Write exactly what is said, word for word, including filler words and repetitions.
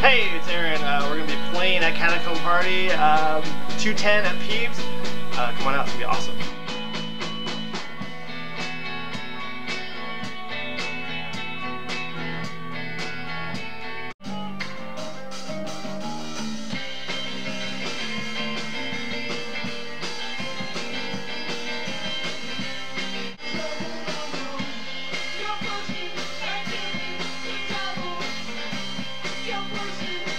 Hey, it's Aaron. Uh, we're going to be playing at Catacomb Party, um, two ten at Peeves. Uh, come on out, it's going to be awesome. Your person,